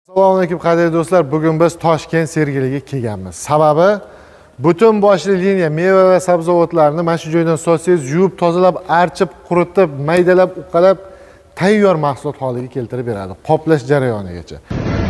Assalomu alaykum qadrli do'stlar. Bugun biz Toshkent Sergeliga kelganmiz. Sababi butun boshli liniya meva va sabzavotlarni mana shu joydan sotsangiz, yuvib, tozalab, archib, quritib, maydalab, uqalab tayyor mahsulot holiga keltirib beradi. Qoplash jarayonigacha.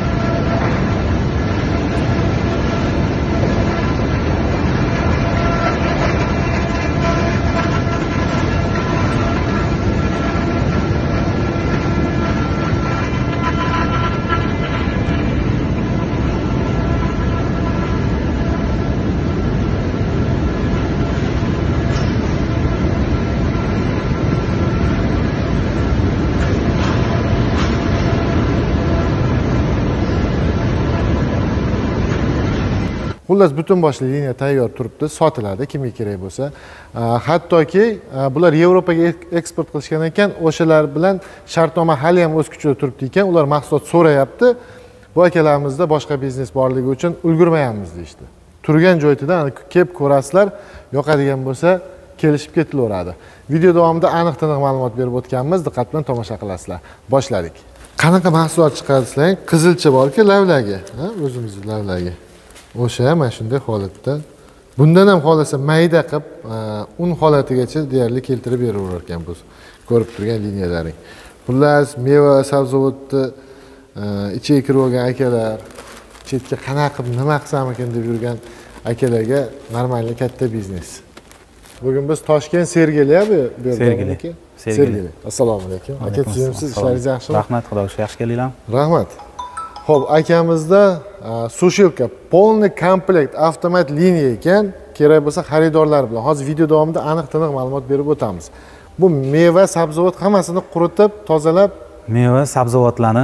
Xullas butun boshli liniya tayyor turibdi, sotiladi kimga kerak bo'lsa. Hattoki bular Yevropaga eksport qilishgan ekan, o'shalar bilan shartnoma hali ham o'z kuchida turibdi ekan. Ular mahsulot so'rayapti. Bu akalarimizda boshqa biznes borligi uchun ulgurmayapmiz deyishdi. Turgan joydan kelib ko'rasizlar, yoqadigan bo'lsa kelishib ketilaveradi. Video davomida aniq-tiniq ma'lumot berib o'tganmiz, diqqat bilan tomosha qilasizlar. Boshladik. Qanaqa mahsulot chiqarsizlar? Qizilcha borki, lavlagi, o'zimizning lavlagi. O'sha mana shunday holatda. Bundan ham xolasa mayda qilib, un holatigacha deyarli keltirib beraverar ekan bu ko'rib turgan liniyalaring. Xullas, meva va sabzavotni ichiga kirib olgan akalar, chetga qanaqa qilib nima qilsam ekan deb yurgan akalarga normalniy katta biznes. Bugun biz Toshkent Sergeli bu yerda. Sergeli. Assalomu alaykum. Aka, sizimsiz, ishlaringiz yaxshimi? Rahmat, xudo shukr, yaxshi kelinglar. Rahmat. Xo'p, akamizda sushilka полный komplekt avtomat liniya ekan, kerak bo'lsa xaridorlar bilan hozir video davomida aniq-tiniq ma'lumot berib o'tamiz. Bu meva, sabzavot hammasini quritib, tozalab, meva, sabzavotlarni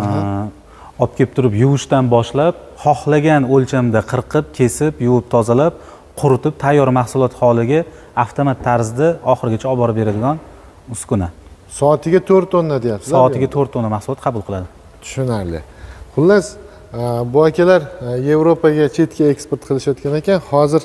olib kelib turib yuvishdan boshlab, xohlagan o'lchamda qirqib, kesib, yuvib, tozalab, quritib, tayyor mahsulot holiga avtomat tarzda oxirigacha olib borib beradigan uskuna. Soatiga 4 tonna deyapsiz. Soatiga 4 tonna mahsulot qabul qiladi. Tushunarli. Xullas, bu akalar Yevropaga, chetga eksport qilishayotgan ekan, hozir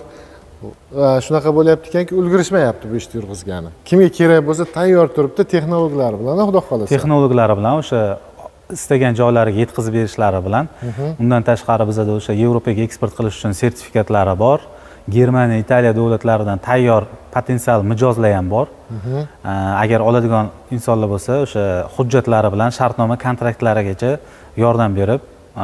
shunaqa bo'lyapti ekanki, ulgurishmayapti bu ishni yurg'izgani. Kimga kerak bo'lsa tayyor turibdi, texnologiyalari bilan, xudo xolasa. Texnologiyalari bilan o'sha istagan joylariga yetkazib berishlari bilan, undan tashqari bizda o'sha Yevropaga eksport qilish uchun sertifikatlari bor. Germaniya, Italiya davlatlaridan tayyor potensial mijozlar ham bor. Agar oladigan insonlar bo'lsa, o'sha hujjatlari bilan shartnoma kontraktlarigacha yordam berib,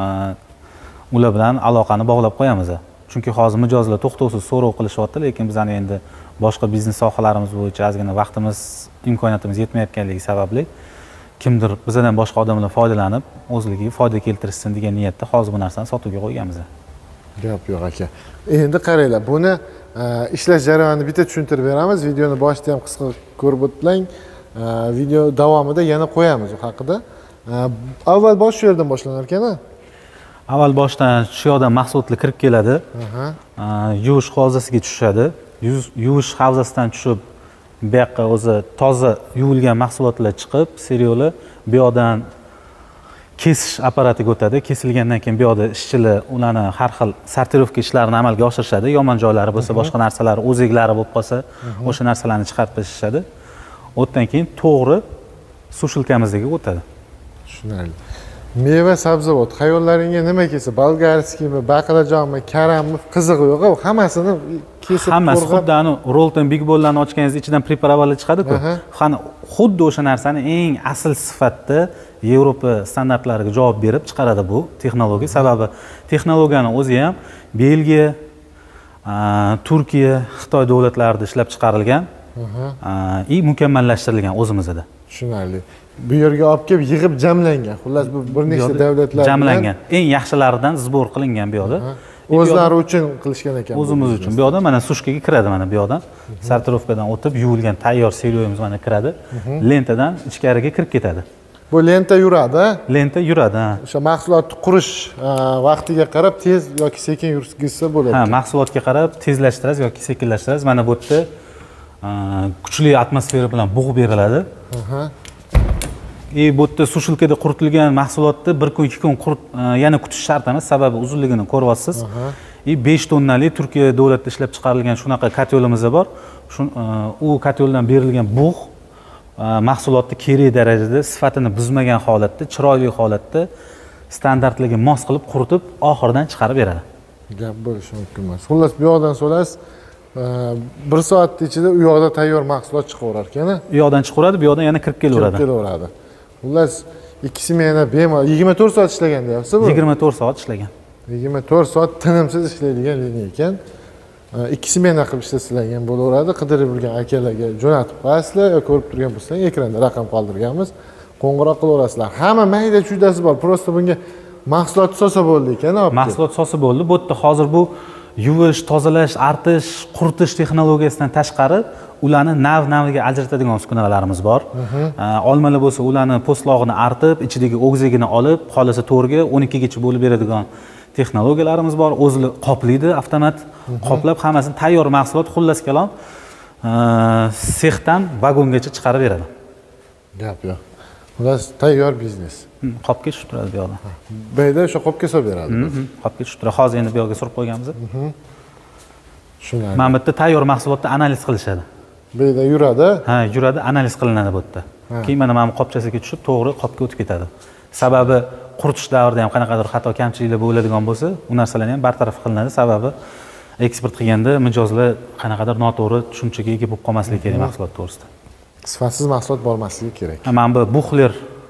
ular bilan aloqani bog'lab qo'yamiz. Chunki hozir mijozlar to'xtovsiz so'rov qilishyapti, lekin bizning endi boshqa biznes sohalarimiz bo'yicha ozgina vaqtimiz, imkoniyatimiz yetmayotganligi sababli kimdir bizdan boshqa odamlar foydalanib, o'zligiga foyda keltirsin degan niyatda hozir bu narsani sotuvga qo'yganmiz. Gap yo'q aka. Endi qaranglar, buni ishlash jarayonini bitta tushuntirib beramiz. Videoni boshida ham qisqa ko'rib o'tlang. Video davomida yana qo'yamiz u haqida. Avval bosh shu yerdan boshlanar ekan-a? Avval boshdan shu yoqdan mahsulotlar kirib keladi. Yuvish havzasiga tushadi. Yuvish havzasidan tushib, bu yoqqa o'zi toza yuvilgan mahsulotlar chiqib, seriali bu yoqdan kesish apparatiga o'tadi. Kesilgandan keyin bu yoqda ishchilar ularni har xil sortirovka ishlarini amalga oshirishadi. Yomon joylari bo'lsa, boshqa narsalar o'ziklari bo'lib qolsa, o'sha narsalarni chiqarib tashlashadi. O'tdan keyin to'g'ri sushilkamizga o'tadi. Tushunarli. Meva, sabzavot, xayollaringga nima kelsa, bolgarskiymi, baqlajonmi, karammi, qizig'i yo'q, hammasini kesib, hammasi xuddi ani Rolton Big Ball'larni ochganingizda ichidan preparatlar chiqadi-ku. Qani xuddi o'sha narsani eng asl sifatda Yevropa standartlariga javob berib chiqaradi bu texnologiya. Sababi texnologiyani o'zi ham Belgiya, Turkiya, Xitoy davlatlarida ishlab chiqarilgan, mukammallashtirilgan o'zimizda. Tushunarli. Bu yerga olib kelib yig'ib jamlangan. Xullas bu bir nechta davlatlar jamlangan. Eng yaxshilaridan zbor qilingan bu yoqda. O'zlari uchun qilishgan ekan. O'zimiz uchun. Bu yoqda mana sushkaga kiradi, mana bu yoqdan. Sortirovkadan o'tib yuvilgan tayyor seriyamiz mana kiradi. Lentadan ichkariga kirib ketadi. Bu lenta yuradi. Lenta yuradi. O'sha mahsulotni qurish vaqtiga qarab tez yoki sekin yurgizsa bo'ladi. Mahsulotga qarab tezlashtirasiz yoki sekinlashtirasiz. Mana bu yerda kuchli atmosfera bilan bug'ib beriladi. Bu yerda sushilkada quritilgan mahsulotni 1 kun 2 kun yana kutish shart emas, sababi uzunligini ko'ryapsiz. 5 tonnali Turkiya davlatida ishlab chiqarilgan shunaqa kotyolimiz bor. U kotyoldan berilgan bug' mahsulotni kerak darajada sifatini buzmagan holatda, chiroyli holatda standartlarga mos qilib quritib oxiridan chiqarib beradi. Gap bo'lishi mumkin emas. Xullas, bu yoqdan so'rasiz, 1 soat ichida u yoqda tayyor mahsulot chiqaverar ekan. U yoqdan chiqaveradi, bu yoqdan yana kirib kelaveradi. Kirib kelaveradi. Xullas, ikkisi mena bemalol 24 soat ishlagan deyapsiz bu? 24 soat ishlagan. 24 soat tinimsiz ishlaydigan liniya ekan. Ikkisi mena qilib ishlatsalar bo'laveradi. Qidirib yurgan akalarga jo'natib qo'yasizlar yoki ko'rib turgan bo'lsangiz, ekranda raqam qoldirganmiz. Qo'ng'iroq qilaverasizlar. Hamma mayda chuydasi bor. Prosta bunga mahsulot solsa bo'ldi ekan, opti. Mahsulot solsa bo'ldi. Bu yerda hozir bu yuvish, tozalash, artish, quritish texnologiyasidan tashqari ularni nav-naviga ajratadigan uskunalarimiz bor. Olmalar bo'lsa, ularni po'stlog'ini artib, ichidagi o'g'zigini olib, qolasa to'rga 12 gacha bo'lib beradigan texnologiyalarimiz bor. O'zi qoplaydi, avtomat qoplab hammasini tayyor mahsulot xullas kalom sexdan vagongacha chiqarib beradi. Gap yo'q. Xullas, tayyor biznes. Qopga tushib turadi bu yoqda. Bu yerda o'sha qopga solib beradi. Qopga tushib turadi. Hozir endi bu yoqga surib qo'yganmiz. Tushunarli. Mana bu yerda tayyor mahsulotni analiz qilishadi. Bu yerda yuradi. Ha, yuradi, analiz qilinadi bu yerda. Keyin mana bu qopchasiga tushib, to'g'ri qopga o'tib ketadi. Sababi quritish davrida ham qanaqadir xato kamchiliklar bo'ladigan bo'lsa, u narsalarni ham bartaraf qilinadi. Sababi eksport qilganda mijozlar qanaqadir noto'g'ri tushunchaga ega bo'lib qolmasligi kerak mahsulot to'g'risida. Sifatsiz mahsulot bo'lmasligi kerak. Mana bu buxler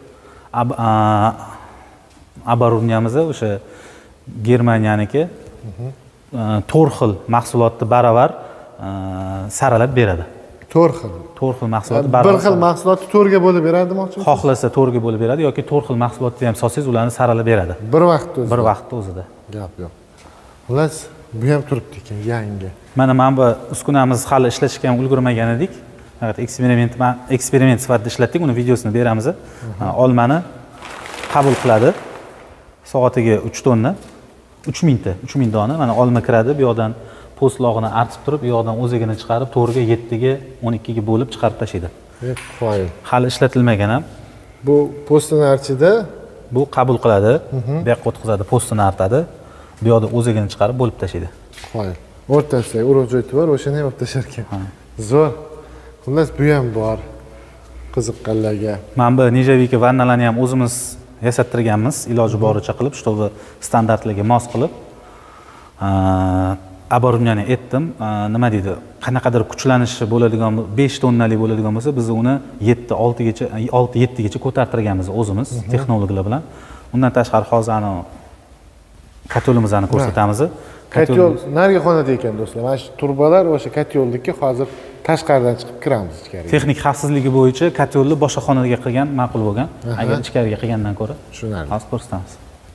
оборудованиямizda o'sha Germaniyaniki 4 xil mahsulotni baravar saralab beradi. 4 xil. 4 xil mahsulotni baravar. Bir xil mahsulotni 4 ga bo'lib beradi demoqchimisiz? Xohlasa 4 ga bo'lib beradi yoki 4 xil mahsulotni ham solsangiz, ularni saralab beradi. Bir vaqtda o'zida. Bir vaqtda o'zida. Gap yo'q. Xullas, bu ham turibdi ekan, yangi. Mana bu uskunamiz hali ishlashga ham ulgurmagan edik. Faqat eksperiment sifatida ishlatdik, uni videosini beramiz. Olmani qabul qiladi. Soatiga 3 tonna, 3000 dona. Mana olma kiradi, bu yoqdan po'stlog'ini artib turib, bu yoqdan o'zigini chiqarib, to'rga, 7 ga, 12 ga bo'lib chiqarib tashlaydi. Qo'yil. Hali ishlatilmagan ham. Bu postini archida, bu qabul qiladi, bu yoqqa o'tkazadi, postini artadi, bu yoqda o'zigini chiqarib bo'lib tashlaydi. Qo'yil. O'rtasida urug' joyi bor, o'shani ham olib tashar ekan. Zo'r. Xullas, bu ham bor. Qiziqqanlarga. Mana bu nijaviki vannalarni ham o'zimiz yasattirganmiz, iloji boricha qilib, shtovi standartlarga mos qilib. Оборудование etdim. Nima deydi? Qanaqadir kuchlanishi bo'ladigan 5 tonnalik bo'ladigan bo'lsa, biz uni 6-7 gacha ko'tartirganmiz o'zimiz texnologlar bilan. Undan tashqari hozir ana katyolimizni ko'rsatamiz. Katyol nariga xonada ekan do'stlar. Mana shu turbalar o'sha katyolniki hozir tashqaridan chiqib kiramiz ichkariga. Texnik xavfsizligi bo'yicha katyolni boshqa xonaga qilgan ma'qul bo'lgan. Agar ichkariga qilgandan ko'ra. Tushunarli. Hozir ko'rsatamiz.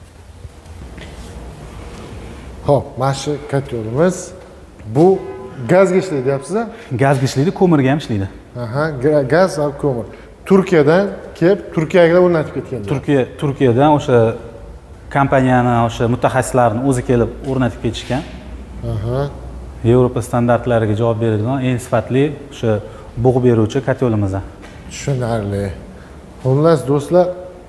Xo'p, mana shu katyolimiz bu gazga ishlaydi, deyapsiz-a? Gazga ishlaydi, ko'mirga ham ishlaydi. Gaz va ko'mir. Turkiyadan kelib, Turkiyaga o'rnatib ketgan. Turkiyadan o'sha kompaniyani, o'sha mutaxassislarni o'zi kelib o'rnatib ketishgan. Yevropa standartlariga javob beradigan eng sifatli o'sha bug' beruvchi katyolimiz. Tushunarli. Xullas do'stlar,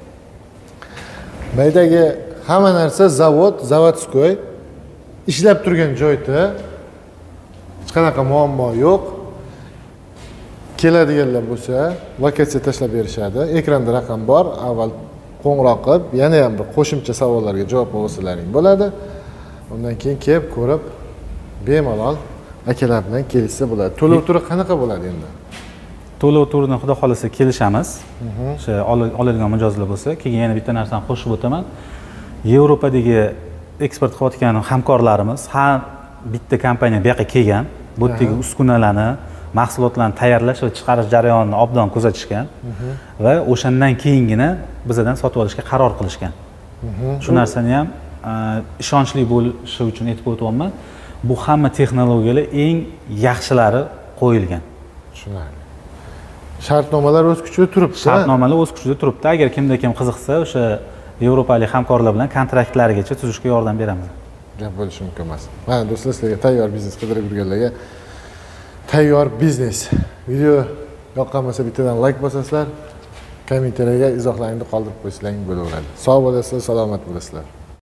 maydagi hamma narsa zavodskoy ishlab turgan joyda hech qanaqa muammo yo'q. Keladiganlar bo'lsa, lokatsiya tashlab berishadi. Ekranda raqam bor. Avval qo'ng'iroq qilib, yana ham bir qo'shimcha savollarga javob olsalaring bo'ladi. Undan keyin kelib ko'rib, bemalol akalar bilan kelishsa bo'ladi. To'lov turi qanaqa bo'ladi endi? To'lov turini xudo xolasa kelishamiz. O'sha oladigan mijozlar bo'lsa, keyin yana bitta narsani qo'shib o'taman. Yevropadagi eksport qilayotgan hamkorlarimiz har bitta kompaniya bu yoqqa kelgan, bu yerdagi uskunalarni, mahsulotlarni tayyorlash va chiqarish jarayonini obdon kuzatishgan va o'shandan keyingina bizdan sotib olishga qaror qilishgan. Shu narsani ham ishonchli bo'lishi uchun aytib o'tyapman. Bu hamma texnologiyalar eng yaxshilari qo'yilgan. Tushunarli. Shartnomalar o'z kuchida turibdi. Shartnomalar o'z kuchida turibdi. Agar kimda kim qiziqsa, o'sha yevropalik hamkorlar bilan kontraktlargacha tuzishga yordam beramiz. Gap bo'lishi mumkin emas. Mana do'stlar, sizlarga tayyor biznes qidirib yurganlarga tayyor biznes. Video yoqqan bo'lsa bittadan like bosasizlar, kommentariyga izohlaringizni qoldirib qo'ysalaring bo'laveradi. Sog' bo'lasizlar, salomat bo'lasizlar.